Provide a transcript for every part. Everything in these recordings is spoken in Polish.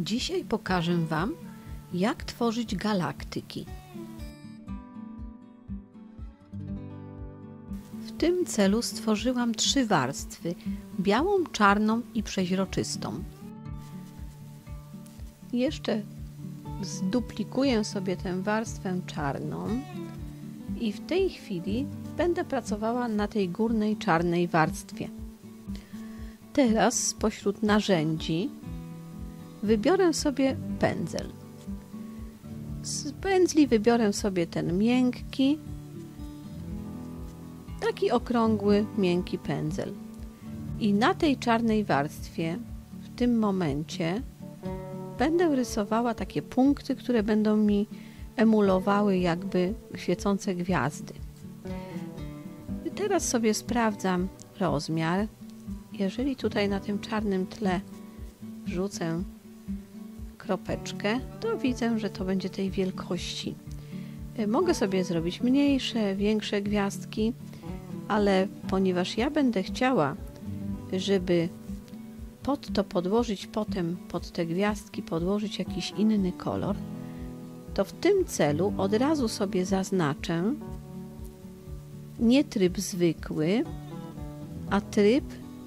Dzisiaj pokażę Wam, jak tworzyć galaktyki. W tym celu stworzyłam 3 warstwy: białą, czarną i przeźroczystą. Jeszcze zduplikuję sobie tę warstwę czarną i w tej chwili będę pracowała na tej górnej czarnej warstwie. Teraz spośród narzędzi wybiorę sobie pędzel. Z pędzli wybiorę sobie ten miękki, taki okrągły, miękki pędzel. I na tej czarnej warstwie w tym momencie będę rysowała takie punkty, które będą mi emulowały jakby świecące gwiazdy. I teraz sobie sprawdzam rozmiar. Jeżeli tutaj na tym czarnym tle wrzucę kropeczkę, to widzę, że to będzie tej wielkości. Mogę sobie zrobić mniejsze, większe gwiazdki, ale ponieważ ja będę chciała, żeby pod to podłożyć potem, pod te gwiazdki podłożyć jakiś inny kolor, to w tym celu od razu sobie zaznaczę nie tryb zwykły, a tryb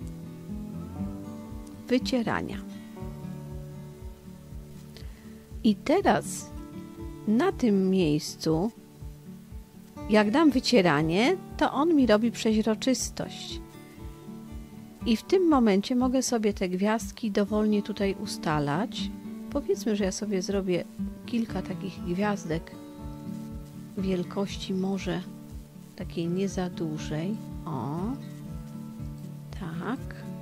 wycierania. I teraz na tym miejscu, jak dam wycieranie, to on mi robi przeźroczystość. I w tym momencie mogę sobie te gwiazdki dowolnie tutaj ustalać. Powiedzmy, że ja sobie zrobię kilka takich gwiazdek wielkości może takiej nie za dużej. O, tak.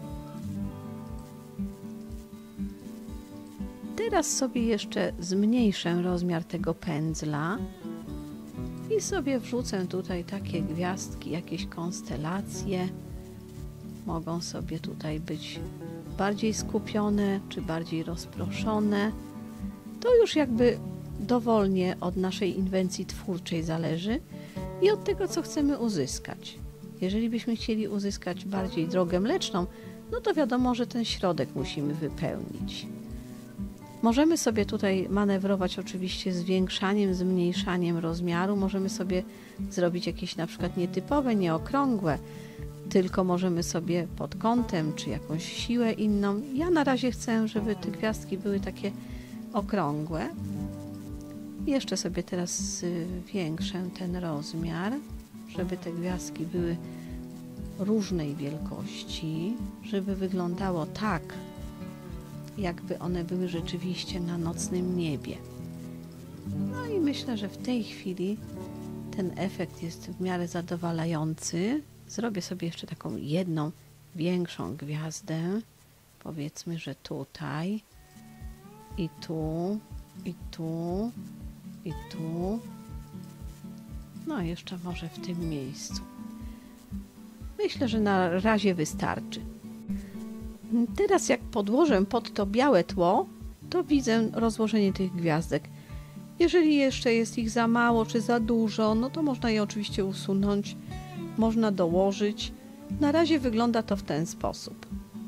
Teraz sobie jeszcze zmniejszę rozmiar tego pędzla i sobie wrzucę tutaj takie gwiazdki, jakieś konstelacje. Mogą sobie tutaj być bardziej skupione czy bardziej rozproszone. To już jakby dowolnie od naszej inwencji twórczej zależy i od tego, co chcemy uzyskać. Jeżeli byśmy chcieli uzyskać bardziej drogę mleczną, no to wiadomo, że ten środek musimy wypełnić. Możemy sobie tutaj manewrować oczywiście zwiększaniem, zmniejszaniem rozmiaru. Możemy sobie zrobić jakieś na przykład nietypowe, nieokrągłe, tylko możemy sobie pod kątem, czy jakąś siłę inną. Ja na razie chcę, żeby te gwiazdki były takie okrągłe. Jeszcze sobie teraz zwiększę ten rozmiar, żeby te gwiazdki były różnej wielkości, żeby wyglądało tak, jakby one były rzeczywiście na nocnym niebie. No i myślę, że w tej chwili ten efekt jest w miarę zadowalający. Zrobię sobie jeszcze taką jedną większą gwiazdę. Powiedzmy, że tutaj i tu, i tu, i tu. No jeszcze może w tym miejscu. Myślę, że na razie wystarczy. Teraz jak podłożę pod to białe tło, to widzę rozłożenie tych gwiazdek. Jeżeli jeszcze jest ich za mało czy za dużo, no to można je oczywiście usunąć, można dołożyć. Na razie wygląda to w ten sposób.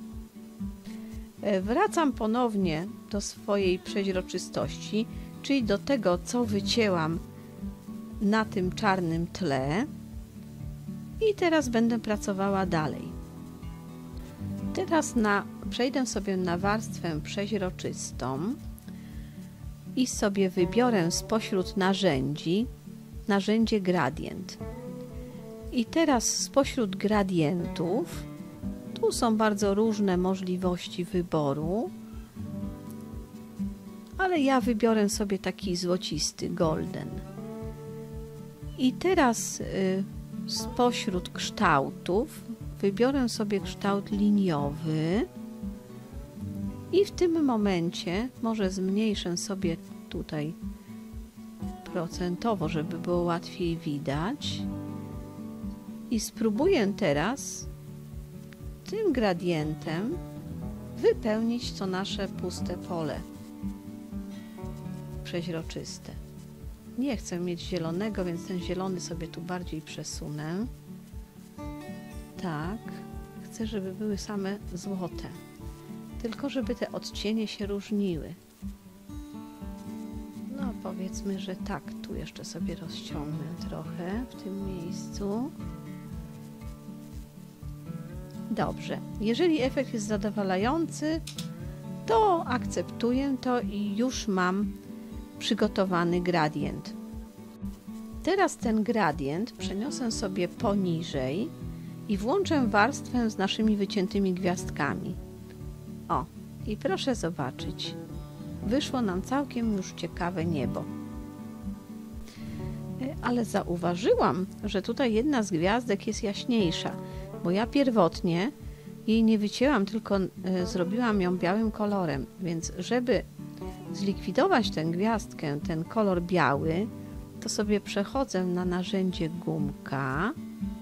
Wracam ponownie do swojej przeźroczystości, czyli do tego, co wycięłam na tym czarnym tle i teraz będę pracowała dalej. Teraz przejdę sobie na warstwę przeźroczystą i sobie wybiorę spośród narzędzi narzędzie gradient. I teraz spośród gradientów, tu są bardzo różne możliwości wyboru, ale ja wybiorę sobie taki złocisty, golden. I teraz spośród kształtów wybiorę sobie kształt liniowy i w tym momencie może zmniejszę sobie tutaj procentowo, żeby było łatwiej widać i spróbuję teraz tym gradientem wypełnić to nasze puste pole przeźroczyste. Nie chcę mieć zielonego, więc ten zielony sobie tu bardziej przesunę. Tak, chcę, żeby były same złote. Tylko żeby te odcienie się różniły. Powiedzmy, że tak, tu jeszcze sobie rozciągnę trochę w tym miejscu. Dobrze, jeżeli efekt jest zadowalający, to akceptuję to i już mam przygotowany gradient. Teraz ten gradient przeniosę sobie poniżej i włączę warstwę z naszymi wyciętymi gwiazdkami. O, i proszę zobaczyć, wyszło nam całkiem już ciekawe niebo. Ale zauważyłam, że tutaj jedna z gwiazdek jest jaśniejsza, bo ja pierwotnie jej nie wycięłam, tylko zrobiłam ją białym kolorem, więc żeby zlikwidować tę gwiazdkę, ten kolor biały, to sobie przechodzę na narzędzie gumka,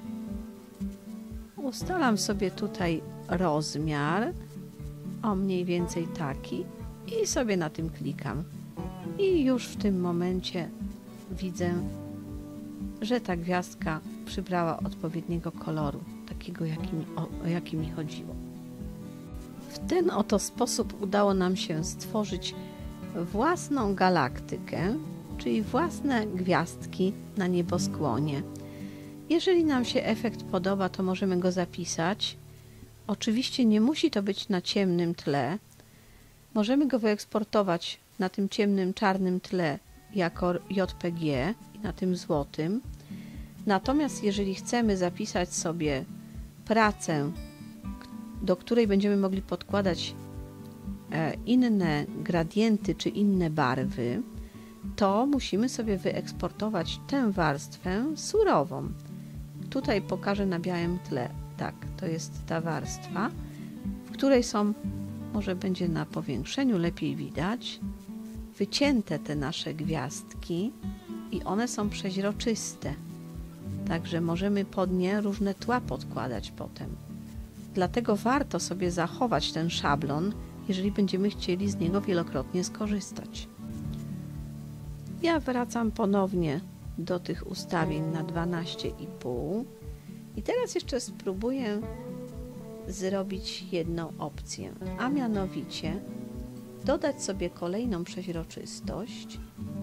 ustalam sobie tutaj rozmiar, o mniej więcej taki, i sobie na tym klikam. I już w tym momencie widzę, że ta gwiazdka przybrała odpowiedniego koloru, takiego o jaki mi chodziło. W ten oto sposób udało nam się stworzyć własną galaktykę, czyli własne gwiazdki na nieboskłonie. Jeżeli nam się efekt podoba, to możemy go zapisać. Oczywiście nie musi to być na ciemnym tle. Możemy go wyeksportować na tym ciemnym, czarnym tle jako JPG i na tym złotym. Natomiast jeżeli chcemy zapisać sobie pracę, do której będziemy mogli podkładać inne gradienty czy inne barwy, to musimy sobie wyeksportować tę warstwę surową. Tutaj pokażę na białym tle. Tak, to jest ta warstwa, w której są, może będzie na powiększeniu lepiej widać, wycięte te nasze gwiazdki i one są przeźroczyste. Także możemy pod nie różne tła podkładać potem. Dlatego warto sobie zachować ten szablon, jeżeli będziemy chcieli z niego wielokrotnie skorzystać. Ja wracam ponownie do tych ustawień na 12,5 i teraz jeszcze spróbuję zrobić jedną opcję, a mianowicie dodać sobie kolejną przeźroczystość.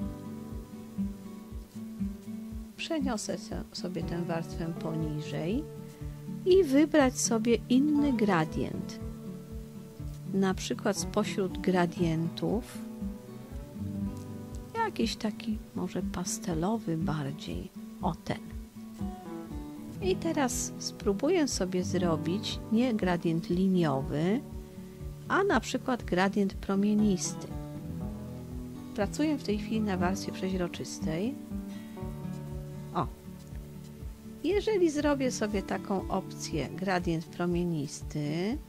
Przeniosę sobie tę warstwę poniżej i wybrać sobie inny gradient. Na przykład spośród gradientów jakiś taki może pastelowy bardziej, o ten. I teraz spróbuję sobie zrobić nie gradient liniowy, a na przykład gradient promienisty. Pracuję w tej chwili na warstwie przeźroczystej. O! Jeżeli zrobię sobie taką opcję gradient promienisty,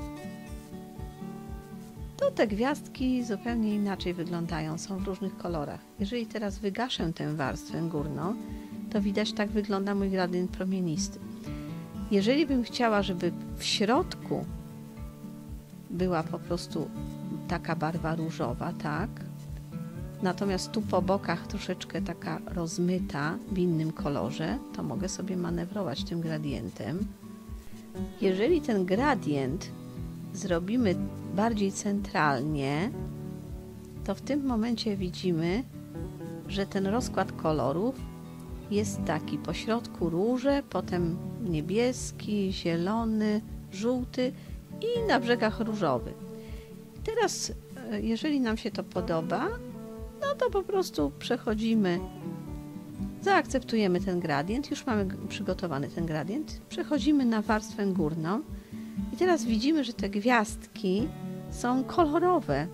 to te gwiazdki zupełnie inaczej wyglądają, są w różnych kolorach. Jeżeli teraz wygaszę tę warstwę górną, to widać, tak wygląda mój gradient promienisty. Jeżeli bym chciała, żeby w środku była po prostu taka barwa różowa, tak? Natomiast tu po bokach troszeczkę taka rozmyta w innym kolorze, to mogę sobie manewrować tym gradientem. Jeżeli ten gradient zrobimy bardziej centralnie, to w tym momencie widzimy, że ten rozkład kolorów jest taki: po środku róże, potem niebieski, zielony, żółty i na brzegach różowy. Teraz, jeżeli nam się to podoba, no to po prostu przechodzimy, zaakceptujemy ten gradient, już mamy przygotowany ten gradient, przechodzimy na warstwę górną i teraz widzimy, że te gwiazdki są kolorowe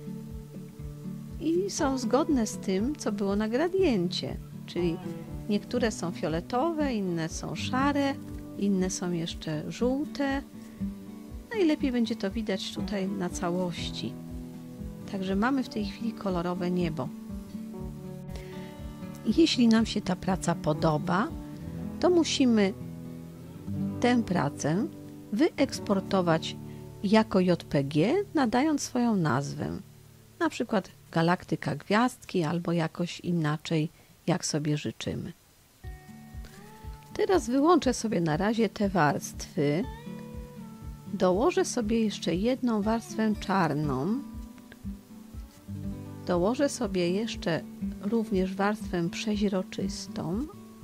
i są zgodne z tym, co było na gradiencie, czyli niektóre są fioletowe, inne są szare, inne są jeszcze żółte. Najlepiej będzie to widać tutaj na całości. Także mamy w tej chwili kolorowe niebo. Jeśli nam się ta praca podoba, to musimy tę pracę wyeksportować jako JPG, nadając swoją nazwę. Na przykład galaktyka gwiazdki albo jakoś inaczej, jak sobie życzymy. Teraz wyłączę sobie na razie te warstwy. Dołożę sobie jeszcze jedną warstwę czarną Dołożę sobie jeszcze również warstwę przeźroczystą.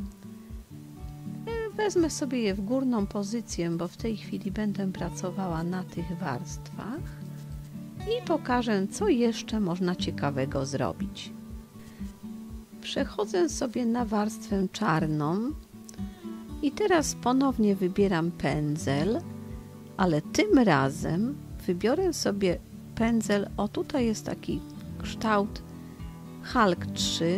Wezmę sobie je w górną pozycję, bo w tej chwili będę pracowała na tych warstwach i pokażę, co jeszcze można ciekawego zrobić. Przechodzę sobie na warstwę czarną i teraz ponownie wybieram pędzel, ale tym razem wybiorę sobie pędzel, o tutaj jest taki kształt Hulk 3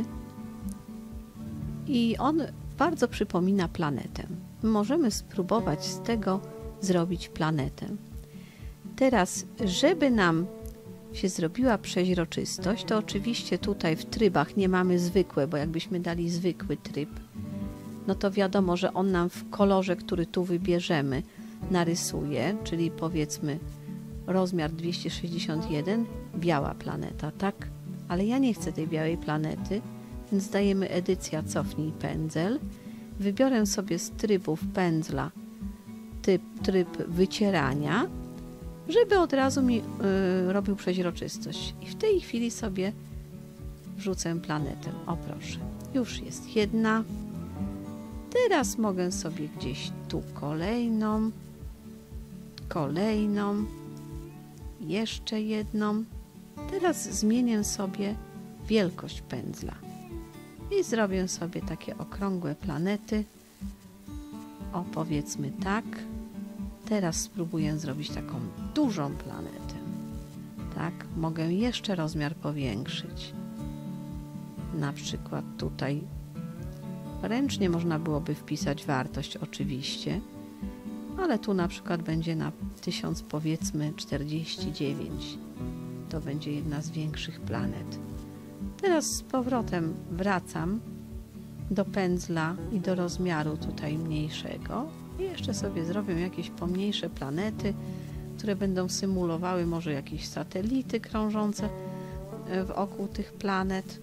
i on bardzo przypomina planetę. Możemy spróbować z tego zrobić planetę. Teraz, żeby nam się zrobiła przeźroczystość, to oczywiście tutaj w trybach nie mamy zwykłe, bo jakbyśmy dali zwykły tryb, no to wiadomo, że on nam w kolorze, który tu wybierzemy, narysuje, czyli powiedzmy rozmiar 261, biała planeta, tak? Ale ja nie chcę tej białej planety, więc dajemy edycja cofnij pędzel. Wybiorę sobie z trybów pędzla tryb wycierania, żeby od razu mi robił przeźroczystość. I w tej chwili sobie wrzucę planetę. O proszę, już jest jedna. Teraz mogę sobie gdzieś tu kolejną, jeszcze jedną. Teraz zmienię sobie wielkość pędzla i zrobię sobie takie okrągłe planety. O, powiedzmy tak. Teraz spróbuję zrobić taką dużą planetę. Tak, mogę jeszcze rozmiar powiększyć. Na przykład tutaj ręcznie można byłoby wpisać wartość oczywiście, ale tu na przykład będzie na 1000 powiedzmy 49. To będzie jedna z większych planet. Teraz z powrotem wracam do pędzla i do rozmiaru tutaj mniejszego. I jeszcze sobie zrobię jakieś pomniejsze planety, które będą symulowały może jakieś satelity krążące wokół tych planet.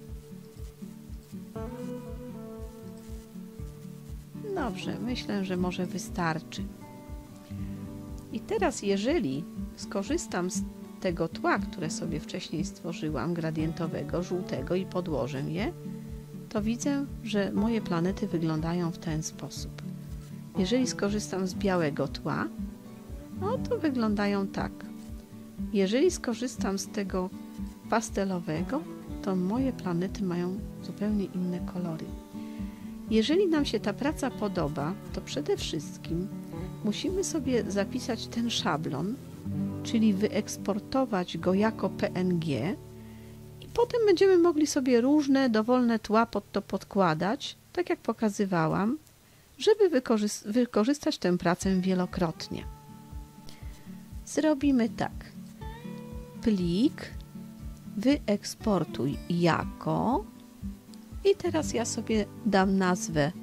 Dobrze, myślę, że może wystarczy. I teraz jeżeli skorzystam z tego tła, które sobie wcześniej stworzyłam, gradientowego, żółtego i podłożę je, to widzę, że moje planety wyglądają w ten sposób. Jeżeli skorzystam z białego tła, no to wyglądają tak. Jeżeli skorzystam z tego pastelowego, to moje planety mają zupełnie inne kolory. Jeżeli nam się ta praca podoba, to przede wszystkim musimy sobie zapisać ten szablon, czyli wyeksportować go jako PNG i potem będziemy mogli sobie różne dowolne tła pod to podkładać, tak jak pokazywałam, żeby wykorzystać tę pracę wielokrotnie. Zrobimy tak. Plik, wyeksportuj jako i teraz ja sobie dam nazwę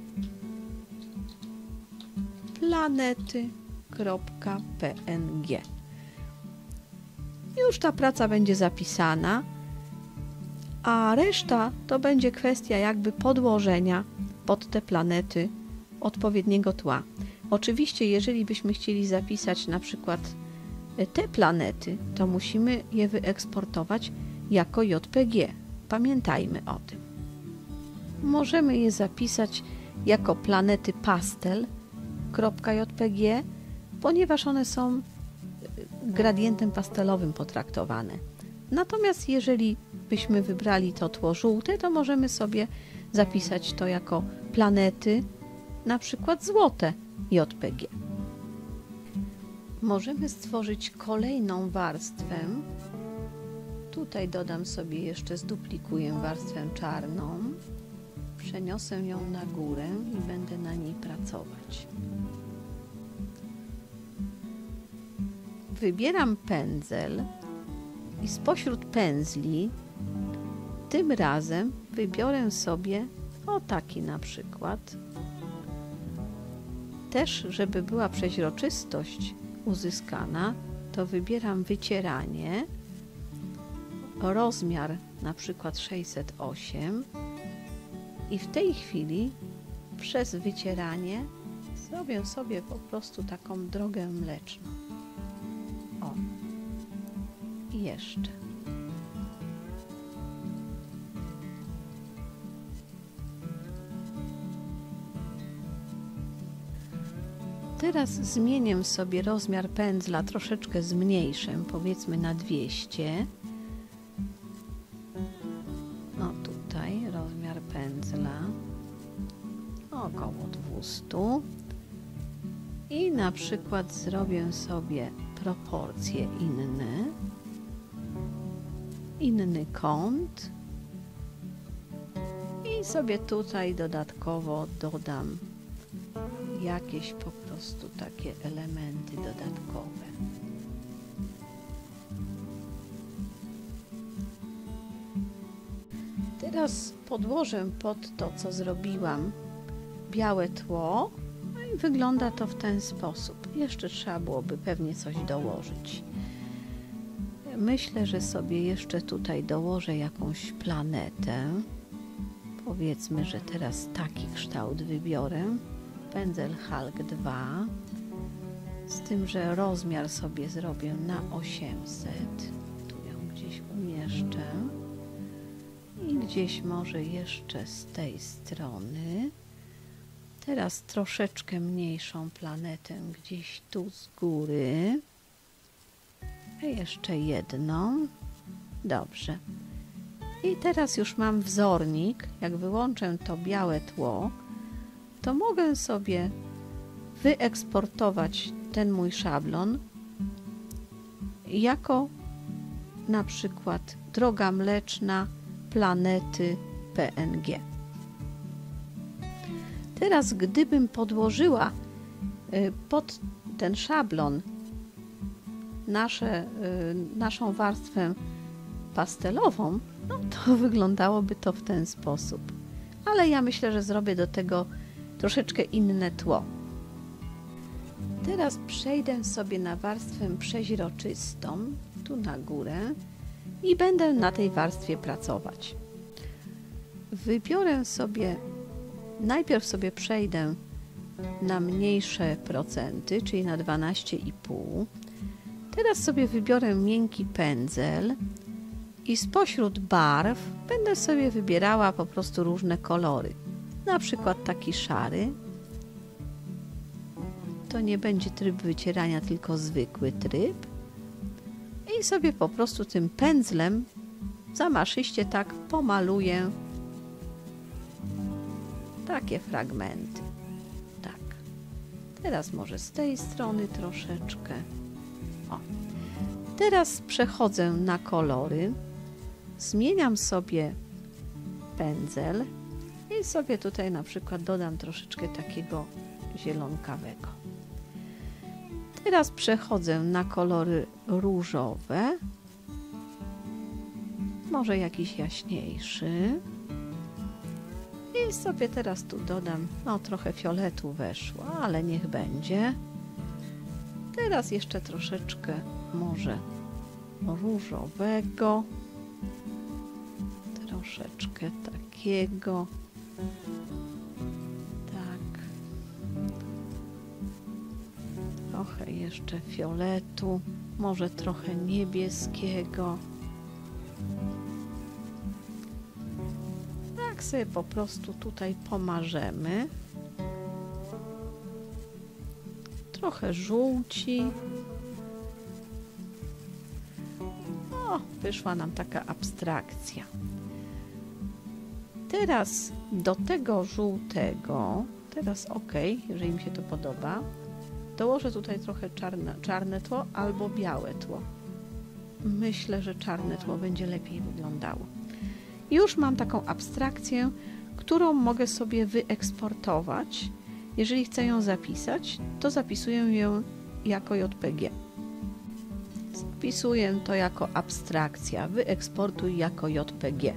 planety.png. Już ta praca będzie zapisana, a reszta to będzie kwestia jakby podłożenia pod te planety odpowiedniego tła. Oczywiście, jeżeli byśmy chcieli zapisać na przykład te planety, to musimy je wyeksportować jako JPG. Pamiętajmy o tym. Możemy je zapisać jako planety pastel.jpg, ponieważ one są gradientem pastelowym potraktowane. Natomiast jeżeli byśmy wybrali to tło żółte, to możemy sobie zapisać to jako planety, na przykład złote JPG. Możemy stworzyć kolejną warstwę. Tutaj dodam sobie jeszcze, zduplikuję warstwę czarną, przeniosę ją na górę i będę na niej pracować. Wybieram pędzel i spośród pędzli tym razem wybiorę sobie o taki na przykład. Też, żeby była przeźroczystość uzyskana, to wybieram wycieranie, rozmiar na przykład 608 i w tej chwili przez wycieranie zrobię sobie po prostu taką drogę mleczną. O, i jeszcze. Teraz zmienię sobie rozmiar pędzla, troszeczkę zmniejszę, powiedzmy na 200. No tutaj rozmiar pędzla około 200. I na przykład zrobię sobie proporcje inny kąt i sobie tutaj dodatkowo dodam jakieś po prostu takie elementy dodatkowe. Teraz podłożę pod to, co zrobiłam, białe tło. No i wygląda to w ten sposób. Jeszcze trzeba byłoby pewnie coś dołożyć. Myślę, że sobie jeszcze tutaj dołożę jakąś planetę. Powiedzmy, że teraz taki kształt wybiorę. Pędzel Hulk 2. Z tym, że rozmiar sobie zrobię na 800. Tu ją gdzieś umieszczę. I gdzieś może jeszcze z tej strony. Teraz troszeczkę mniejszą planetę gdzieś tu z góry. A jeszcze jedną. Dobrze. I teraz już mam wzornik. Jak wyłączę to białe tło, to mogę sobie wyeksportować ten mój szablon jako na przykład droga mleczna planety PNG. Teraz gdybym podłożyła pod ten szablon naszą warstwę pastelową, no to wyglądałoby to w ten sposób. Ale ja myślę, że zrobię do tego troszeczkę inne tło. Teraz przejdę sobie na warstwę przeźroczystą, tu na górę i będę na tej warstwie pracować. Wybiorę sobie, najpierw sobie przejdę na mniejsze procenty, czyli na 12,5. Teraz sobie wybiorę miękki pędzel i spośród barw będę sobie wybierała po prostu różne kolory. Na przykład taki szary. To nie będzie tryb wycierania, tylko zwykły tryb. I sobie po prostu tym pędzlem zamaszyście tak pomaluję takie fragmenty. Tak. Teraz może z tej strony troszeczkę. O. Teraz przechodzę na kolory. Zmieniam sobie pędzel i sobie tutaj na przykład dodam troszeczkę takiego zielonkawego. Teraz przechodzę na kolory różowe, może jakiś jaśniejszy i sobie teraz tu dodam, no trochę fioletu weszło, ale niech będzie. Teraz jeszcze troszeczkę może różowego, troszeczkę takiego, tak, trochę jeszcze fioletu, może trochę niebieskiego. Tak sobie po prostu tutaj pomarzemy. Trochę żółci. O, wyszła nam taka abstrakcja. Teraz do tego żółtego, teraz ok, jeżeli mi się to podoba, dołożę tutaj trochę czarne tło albo białe tło. Myślę, że czarne tło będzie lepiej wyglądało. Już mam taką abstrakcję, którą mogę sobie wyeksportować. Jeżeli chcę ją zapisać, to zapisuję ją jako JPG. Zapisuję to jako abstrakcja. Wyeksportuj jako JPG.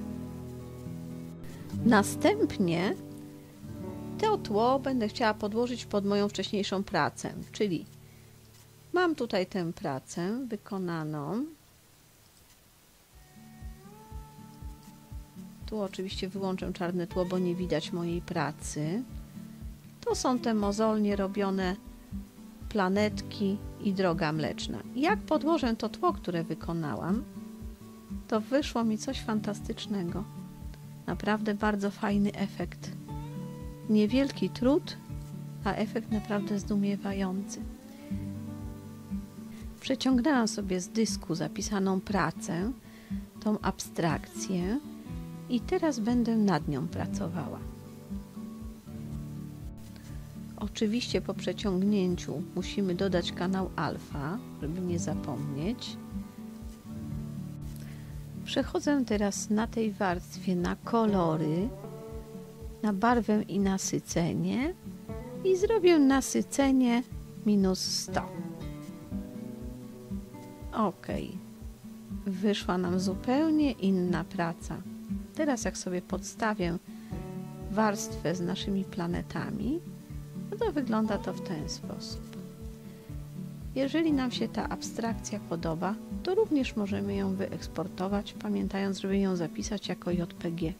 Następnie to tło będę chciała podłożyć pod moją wcześniejszą pracę, czyli mam tutaj tę pracę wykonaną. Tu oczywiście wyłączę czarne tło, bo nie widać mojej pracy. To są te mozolnie robione planetki i droga mleczna. Jak podłożę to tło, które wykonałam, to wyszło mi coś fantastycznego. Naprawdę bardzo fajny efekt. Niewielki trud a efekt naprawdę zdumiewający. Przeciągnęłam sobie z dysku zapisaną pracę, tą abstrakcję i teraz będę nad nią pracowała. Oczywiście po przeciągnięciu musimy dodać kanał alfa, żeby nie zapomnieć. Przechodzę teraz na tej warstwie na kolory, na barwę i nasycenie i zrobię nasycenie -100. OK. Wyszła nam zupełnie inna praca. Teraz jak sobie podstawię warstwę z naszymi planetami, no to wygląda to w ten sposób. Jeżeli nam się ta abstrakcja podoba, to również możemy ją wyeksportować, pamiętając, żeby ją zapisać jako JPG.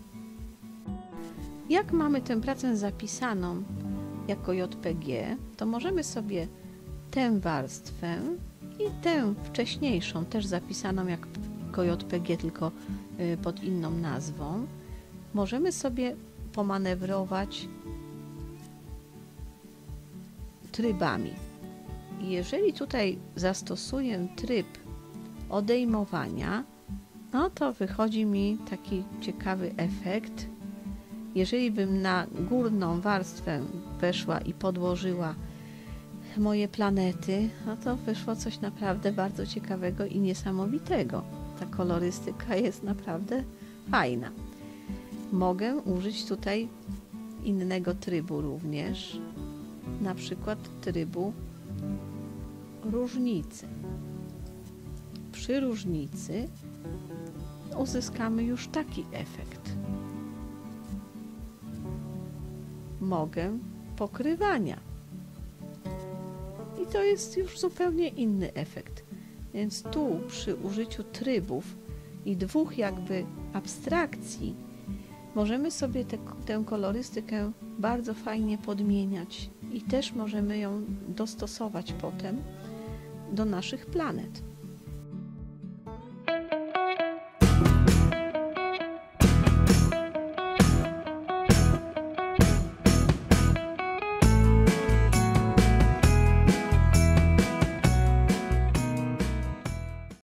Jak mamy tę pracę zapisaną jako JPG, to możemy sobie tę warstwę i tę wcześniejszą, też zapisaną jako JPG, tylko pod inną nazwą, możemy sobie pomanewrować trybami. Jeżeli tutaj zastosuję tryb odejmowania, no to wychodzi mi taki ciekawy efekt. Jeżeli bym na górną warstwę weszła i podłożyła moje planety, no to wyszło coś naprawdę bardzo ciekawego i niesamowitego. Ta kolorystyka jest naprawdę fajna. Mogę użyć tutaj innego trybu również, na przykład trybu różnicy. Przy różnicy uzyskamy już taki efekt. Mogę pokrywania. I to jest już zupełnie inny efekt. Więc tu przy użyciu trybów i dwóch jakby abstrakcji możemy sobie tę kolorystykę bardzo fajnie podmieniać i też możemy ją dostosować potem do naszych planet.